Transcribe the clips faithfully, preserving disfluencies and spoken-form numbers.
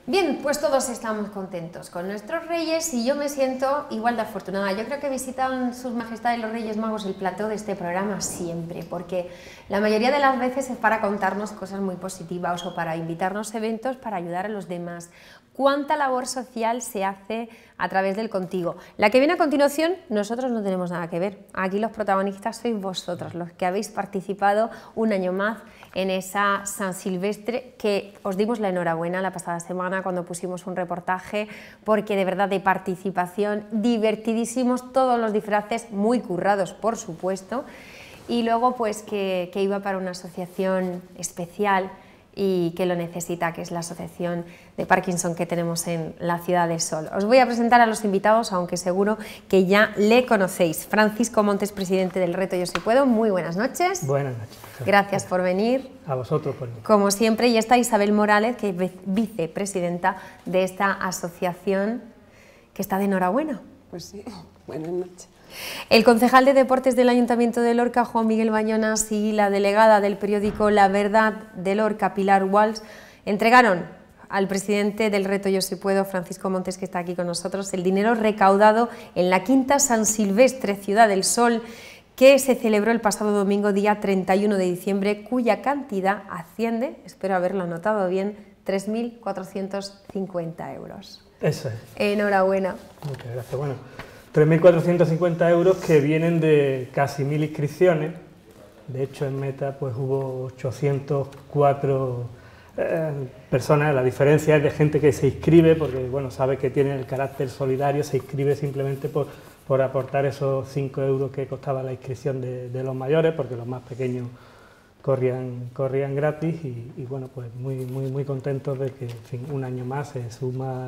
Bien, pues todos estamos contentos con nuestros reyes y yo me siento igual de afortunada. Yo creo que visitan sus majestades los Reyes Magos el plató de este programa siempre, porque la mayoría de las veces es para contarnos cosas muy positivas o para invitarnos a eventos para ayudar a los demás. ¿Cuánta labor social se hace a través del Contigo? La que viene a continuación, nosotros no tenemos nada que ver. Aquí los protagonistas sois vosotros, los que habéis participado un año más en esa San Silvestre, que os dimos la enhorabuena la pasada semana cuando pusimos un reportaje, porque de verdad de participación, divertidísimos, todos los disfraces muy currados, por supuesto, y luego pues que, que iba para una asociación especial y que lo necesita, que es la asociación de Parkinson que tenemos en la Ciudad del Sol. Os voy a presentar a los invitados, aunque seguro que ya le conocéis. Francisco Montes, presidente del Reto Yo Si Puedo, muy buenas noches. Buenas noches. Gracias por venir. A vosotros por venir. Como siempre, y está Isabel Morales, que es vicepresidenta de esta asociación, que está de enhorabuena. Pues sí, buenas noches. El concejal de Deportes del Ayuntamiento de Lorca, Juan Miguel Bañonas, y la delegada del periódico La Verdad de Lorca, Pilar Walsh, entregaron al presidente del Reto Yo Si Puedo, Francisco Montes, que está aquí con nosotros, el dinero recaudado en la quinta San Silvestre, Ciudad del Sol, que se celebró el pasado domingo, día treinta y uno de diciembre, cuya cantidad asciende, espero haberlo anotado bien, tres mil cuatrocientos cincuenta euros. Eso es. Enhorabuena. Muchas gracias. Bueno, tres mil cuatrocientos cincuenta euros que vienen de casi mil inscripciones. De hecho, en Meta pues hubo ochocientas cuatro eh, personas. La diferencia es de gente que se inscribe porque bueno, sabe que tiene el carácter solidario, se inscribe simplemente por, por aportar esos cinco euros que costaba la inscripción de, de los mayores, porque los más pequeños corrían, corrían gratis y, y bueno, pues muy, muy, muy contentos de que en fin, un año más se suma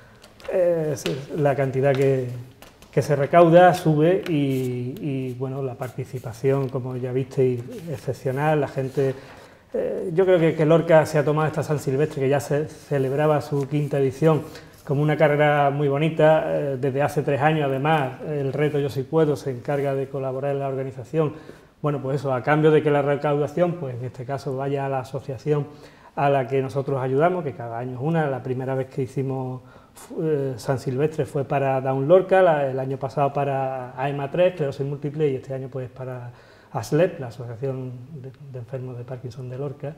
eh, la cantidad que que se recauda, sube y, y bueno, la participación, como ya visteis, excepcional. La gente, eh, yo creo que, que Lorca se ha tomado esta San Silvestre, que ya se celebraba su quinta edición, como una carrera muy bonita. Eh, desde hace tres años, además, el Reto Yo Si Puedo se encarga de colaborar en la organización. Bueno, pues eso, a cambio de que la recaudación, pues en este caso vaya a la asociación a la que nosotros ayudamos, que cada año es una. La primera vez que hicimos San Silvestre fue para Down Lorca, la, el año pasado para A E M A tres, esclerosis múltiple, y este año pues para A S L E P, la Asociación de, de Enfermos de Parkinson de Lorca,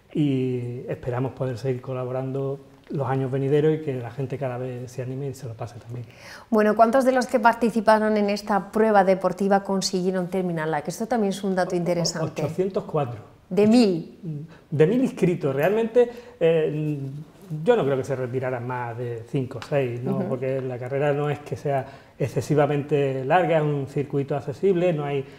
y esperamos poder seguir colaborando los años venideros y que la gente cada vez se anime y se lo pase también. Bueno, ¿cuántos de los que participaron en esta prueba deportiva consiguieron terminarla? Que esto también es un dato interesante. ochocientos cuatro. ¿De mil? De mil inscritos, realmente. Eh, Yo no creo que se retiraran más de cinco o seis, ¿no? Uh-huh. Porque la carrera no es que sea excesivamente larga, es un circuito accesible, no hay,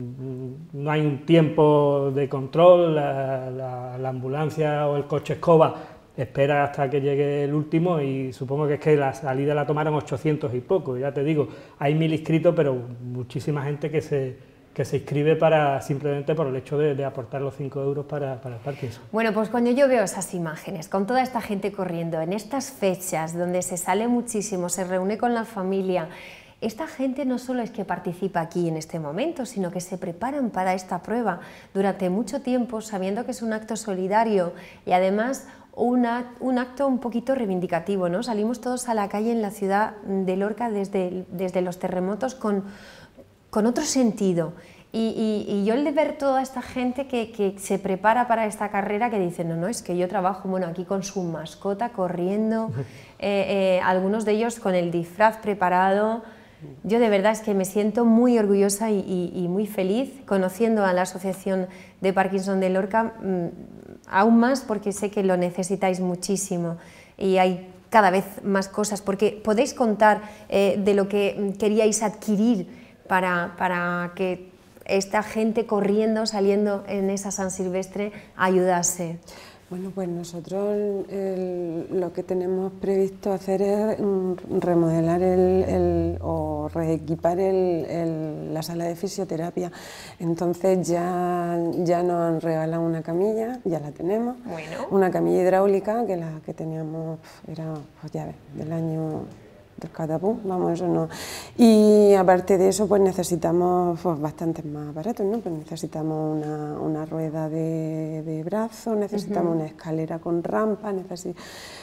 no hay un tiempo de control, la, la, la ambulancia o el coche escoba espera hasta que llegue el último y supongo que es que la salida la tomaron ochocientos y poco, ya te digo, hay mil inscritos, pero muchísima gente que se... que se inscribe para, simplemente por el hecho de, de aportar los cinco euros para, para el Parkinson. Bueno, pues cuando yo veo esas imágenes, con toda esta gente corriendo, en estas fechas donde se sale muchísimo, se reúne con la familia, esta gente no solo es que participa aquí en este momento, sino que se preparan para esta prueba durante mucho tiempo, sabiendo que es un acto solidario y además una, un acto un poquito reivindicativo, ¿no? Salimos todos a la calle en la ciudad de Lorca desde, desde los terremotos con... con otro sentido, y, y, y yo el de ver toda esta gente que, que se prepara para esta carrera, que dicen, no, no, es que yo trabajo, bueno, aquí con su mascota corriendo, eh, eh, algunos de ellos con el disfraz preparado. Yo de verdad es que me siento muy orgullosa y, y, y muy feliz conociendo a la Asociación de Parkinson de Lorca, mmm, aún más porque sé que lo necesitáis muchísimo y hay cada vez más cosas, porque podéis contar eh, de lo que queríais adquirir Para, para que esta gente corriendo, saliendo en esa San Silvestre, ayudase. Bueno, pues nosotros el, lo que tenemos previsto hacer es remodelar el, el, o reequipar el, el, la sala de fisioterapia. Entonces ya, ya nos han regalado una camilla, ya la tenemos, bueno. Una camilla hidráulica que la que teníamos era, pues ya ves, del año... del catapum, vamos, eso no. Y aparte de eso, pues necesitamos pues, bastantes más aparatos, ¿no? Pues necesitamos una, una rueda de, de brazo, necesitamos uh-huh. una escalera con rampa, necesitamos...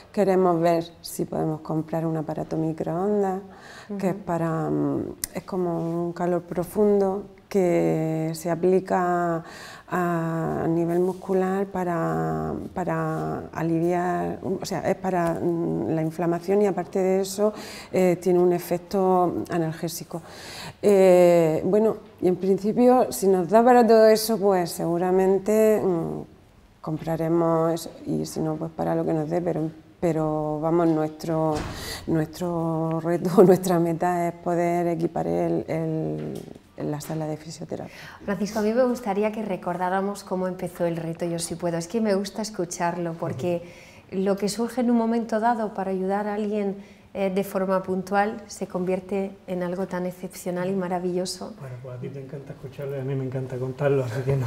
queremos ver si podemos comprar un aparato microondas, uh-huh. que es para, es como un calor profundo que se aplica a nivel muscular para, para aliviar, o sea, es para la inflamación y aparte de eso eh, tiene un efecto analgésico. Eh, bueno, y en principio, si nos da para todo eso, pues seguramente mmm, compraremos eso, y si no, pues para lo que nos dé, pero, pero vamos, nuestro, nuestro reto, nuestra meta es poder equipar el, el en la sala de fisioterapia. Francisco, a mí me gustaría que recordáramos cómo empezó el reto Yo Sí Puedo. Es que me gusta escucharlo porque uh-huh. lo que surge en un momento dado para ayudar a alguien eh, de forma puntual se convierte en algo tan excepcional y maravilloso. Bueno, pues a ti te encanta escucharlo y a mí me encanta contarlo, así que no,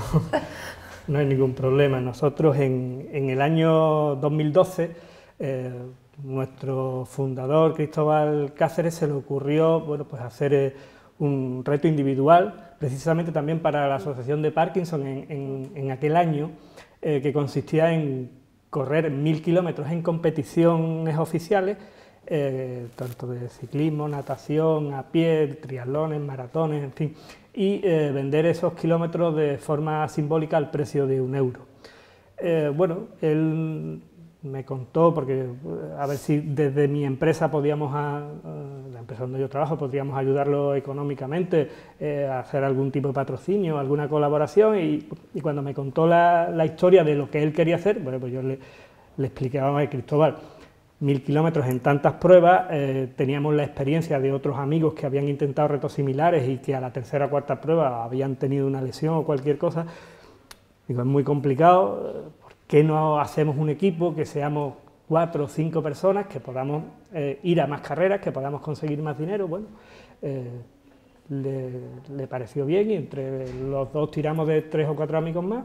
no hay ningún problema. Nosotros en, en el año dos mil doce, eh, nuestro fundador Cristóbal Cáceres se le ocurrió bueno, pues hacer eh, un reto individual, precisamente también para la Asociación de Parkinson en, en, en aquel año, eh, que consistía en correr mil kilómetros en competiciones oficiales, eh, tanto de ciclismo, natación, a pie, triatlones, maratones, en fin, y eh, vender esos kilómetros de forma simbólica al precio de un euro. Eh, bueno, él me contó, porque a ver si desde mi empresa podíamos, a, la empresa donde yo trabajo, podríamos ayudarlo económicamente, eh, a hacer algún tipo de patrocinio, alguna colaboración, y, y cuando me contó la, la historia de lo que él quería hacer, bueno, pues yo le, le expliqué a Cristóbal, mil kilómetros en tantas pruebas, eh, teníamos la experiencia de otros amigos que habían intentado retos similares y que a la tercera o cuarta prueba habían tenido una lesión o cualquier cosa. Digo, es muy complicado. ¿Por qué no hacemos un equipo, que seamos cuatro o cinco personas, que podamos eh, ir a más carreras, que podamos conseguir más dinero? Bueno, eh, le, le pareció bien y entre los dos tiramos de tres o cuatro amigos más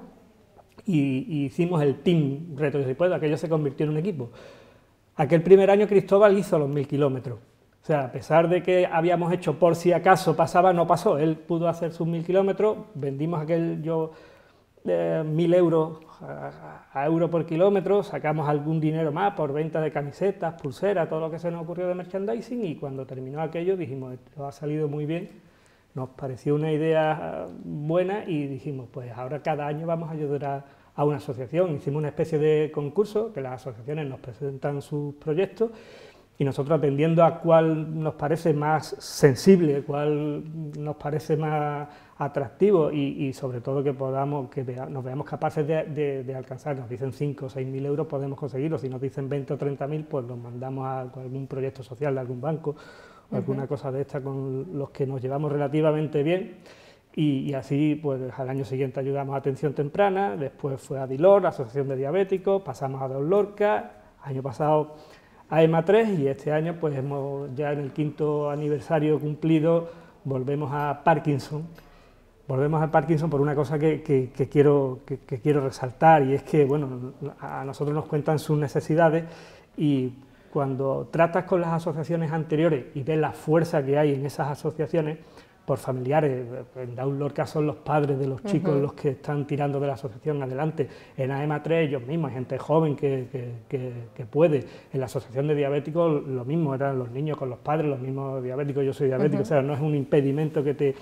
y, y hicimos el team Reto Yo Sí Puedo, aquello se convirtió en un equipo. Aquel primer año Cristóbal hizo los mil kilómetros, o sea, a pesar de que habíamos hecho por si acaso pasaba, no pasó, él pudo hacer sus mil kilómetros, vendimos aquel yo eh, mil euros a, a euro por kilómetro, sacamos algún dinero más por venta de camisetas, pulseras, todo lo que se nos ocurrió de merchandising, y cuando terminó aquello dijimos, esto ha salido muy bien, nos pareció una idea buena y dijimos, pues ahora cada año vamos a ayudar a, a una asociación. Hicimos una especie de concurso, que las asociaciones nos presentan sus proyectos y nosotros, atendiendo a cuál nos parece más sensible, cuál nos parece más atractivo y, y sobre todo que podamos, que vea, nos veamos capaces de, de, de alcanzar. Nos dicen cinco o seis mil euros, podemos conseguirlo. Si nos dicen veinte o treinta mil, pues los mandamos a algún proyecto social de algún banco o uh-huh. alguna cosa de esta con los que nos llevamos relativamente bien. Y, y así, pues al año siguiente ayudamos a atención temprana, después fue a Dilor, la Asociación de Diabéticos, pasamos a Don Lorca, año pasado a EMA tres y este año, pues hemos ya en el quinto aniversario cumplido, volvemos a Parkinson. Volvemos a Parkinson por una cosa que, que, que, quiero, que, que quiero resaltar, y es que, bueno, a nosotros nos cuentan sus necesidades y cuando tratas con las asociaciones anteriores y ves la fuerza que hay en esas asociaciones, por familiares, en Daun Lorca son los padres de los chicos uh-huh. los que están tirando de la asociación adelante, en A E M A tres ellos mismos, hay gente joven que, que, que, que puede, en la asociación de diabéticos lo mismo, eran los niños con los padres, los mismos diabéticos, yo soy diabético, uh-huh. o sea, no es un impedimento que te,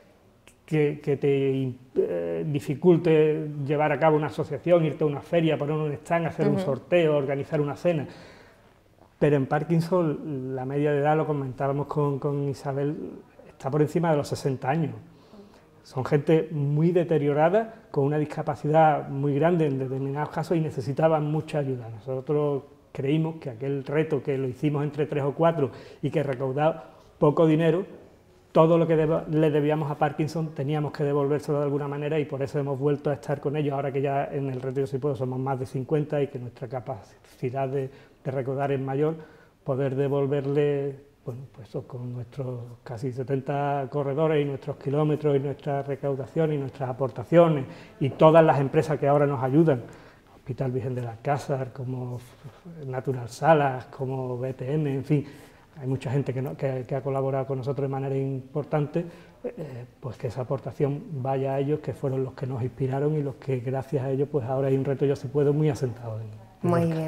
que, que te eh, dificulte llevar a cabo una asociación, irte a una feria, poner un stand, hacer uh-huh. un sorteo, organizar una cena. Pero en Parkinson la media de edad, lo comentábamos con, con Isabel, está por encima de los sesenta años. Son gente muy deteriorada, con una discapacidad muy grande en determinados casos y necesitaban mucha ayuda. Nosotros creímos que aquel reto, que lo hicimos entre tres o cuatro y que recaudaba poco dinero, todo lo que deb- le debíamos a Parkinson teníamos que devolvérselo de alguna manera, y por eso hemos vuelto a estar con ellos, ahora que ya en el reto Yo Sí Puedo somos más de cincuenta y que nuestra capacidad de, de recaudar es mayor, poder devolverle. Bueno, pues eso, con nuestros casi setenta corredores y nuestros kilómetros y nuestra recaudación y nuestras aportaciones y todas las empresas que ahora nos ayudan, Hospital Virgen de las Casas, como Natural Salas, como B T M, en fin, hay mucha gente que, no, que, que ha colaborado con nosotros de manera importante, eh, pues que esa aportación vaya a ellos, que fueron los que nos inspiraron y los que gracias a ellos pues ahora hay un reto Yo Sí Puedo muy asentado. En, en muy Lorca. bien.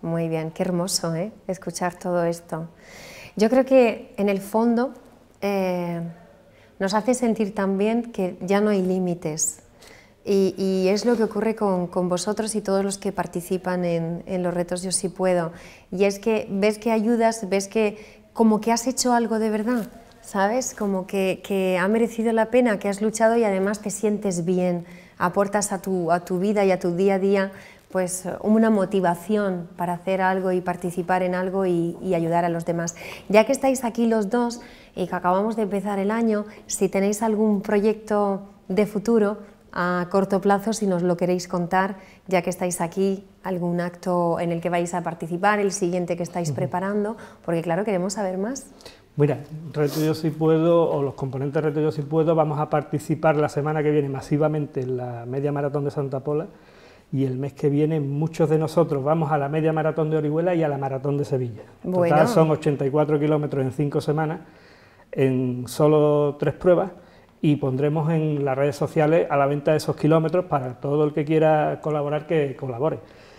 Muy bien, qué hermoso, ¿eh? Escuchar todo esto. Yo creo que en el fondo eh, nos hace sentir también que ya no hay límites. Y, y es lo que ocurre con, con vosotros y todos los que participan en, en los retos Yo Sí Puedo. Y es que ves que ayudas, ves que como que has hecho algo de verdad, ¿sabes? Como que, que ha merecido la pena, que has luchado y además te sientes bien, aportas a tu, a tu vida y a tu día a día pues una motivación para hacer algo y participar en algo y, y ayudar a los demás. Ya que estáis aquí los dos y que acabamos de empezar el año, si tenéis algún proyecto de futuro a corto plazo, si nos lo queréis contar, ya que estáis aquí, algún acto en el que vais a participar, el siguiente que estáis uh-huh. preparando, porque claro, queremos saber más. Mira, Reto Yo Sí Puedo, o los componentes de Reto Yo Sí Puedo, vamos a participar la semana que viene masivamente en la Media Maratón de Santa Pola, y el mes que viene muchos de nosotros vamos a la Media Maratón de Orihuela y a la Maratón de Sevilla. En bueno. total son ochenta y cuatro kilómetros en cinco semanas, en solo tres pruebas, y pondremos en las redes sociales a la venta de esos kilómetros para todo el que quiera colaborar, que colabore.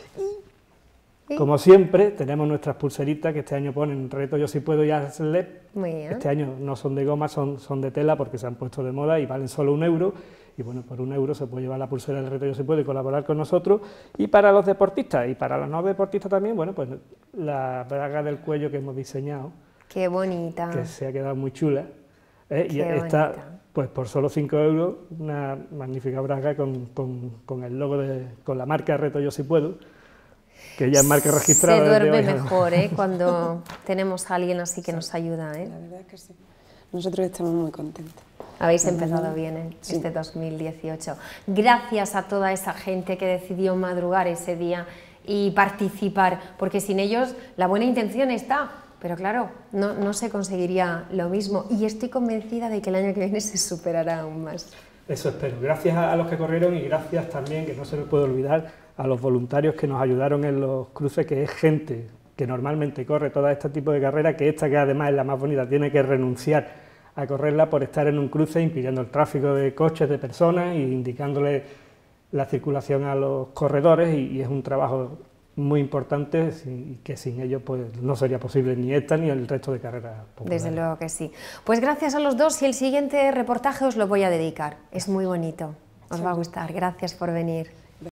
Como siempre, tenemos nuestras pulseritas que este año ponen Reto Yo Sí Puedo y Hazle. Este año no son de goma, son, son de tela porque se han puesto de moda y valen solo un euro. Y bueno, por un euro se puede llevar la pulsera del Reto Yo Sí Puedo y colaborar con nosotros. Y para los deportistas y para los no deportistas también, bueno, pues la braga del cuello que hemos diseñado. ¡Qué bonita! Que se ha quedado muy chula. ¿eh? Qué y está, bonita. Pues por solo cinco euros, una magnífica braga con, con, con el logo, de, con la marca Reto Yo Sí Puedo, que ya es marca registrada. Se duerme mejor ¿eh? Cuando tenemos a alguien así que sí. nos ayuda. ¿eh? La verdad es que sí. Nosotros estamos muy contentos. Habéis empezado bien en sí. este dos mil dieciocho. Gracias a toda esa gente que decidió madrugar ese día y participar, porque sin ellos la buena intención está, pero claro, no, no se conseguiría lo mismo. Y estoy convencida de que el año que viene se superará aún más. Eso espero. Gracias a los que corrieron y gracias también, que no se me puede olvidar, a los voluntarios que nos ayudaron en los cruces, que es gente que normalmente corre todo este tipo de carreras, que esta, que además es la más bonita, tiene que renunciar a correrla por estar en un cruce impidiendo el tráfico de coches, de personas e indicándole la circulación a los corredores, y, y es un trabajo muy importante y que sin ellos pues no sería posible ni esta ni el resto de carreras populares. Desde luego que sí. Pues gracias a los dos, y el siguiente reportaje os lo voy a dedicar, es muy bonito, os va a gustar. Gracias por venir.